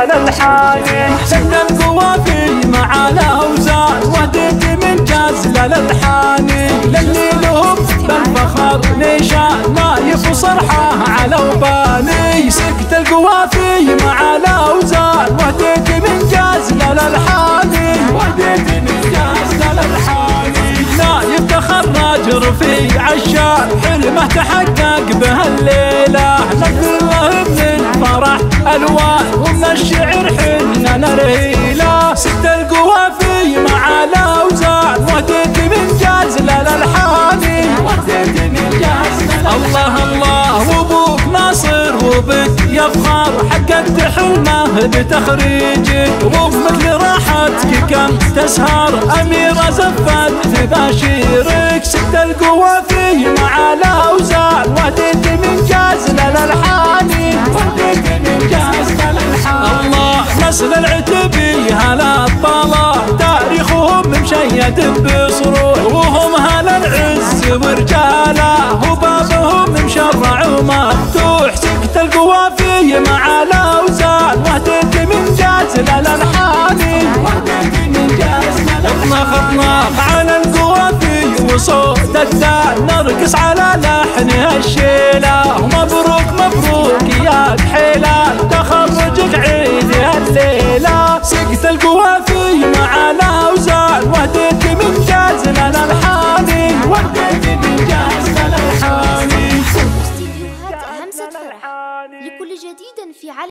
للحاني. سد القوافي مع الاوزان وهديت من جاز للحاني. للي لهم بالفخر نيشان نايف وصرحه على وباني. سكت القوافي مع الاوزان وهديت من جاز للحاني. وهديت من جاز للحاني. نايف تخرج رفيع عشان حلمه تحقق به الليله. نقول له من الفرح الوان ومن الشعر حنا رهيله. سد القوافي مع الاوزان وهديت من جاز للحاني. وهديت من جاز الله الله وابوك ناصر وبك يفخر حققت حلمه بتخريجك. وبمثل راحتك كم تسهر اميره زفت تباشيرك. سد القوافي مع الاوزان وهديت من جاز للحاني. وهديت من جاز للحاني. الله نسل العتبي هلا الطلال تاريخهم مشيد بصروح. وهم هلا العز ورجاله وبابهم مشرع ومفتوح. سكت القوافي مع الاوزان وهديت من جاز للحاني. وهديت من جاز اطنخ اطنخ على القوافي وصوت الدال نرقص على لحن الشيله. ومبروك مبروك يا كحيله تخرجك عيد الليله. سكت القوافي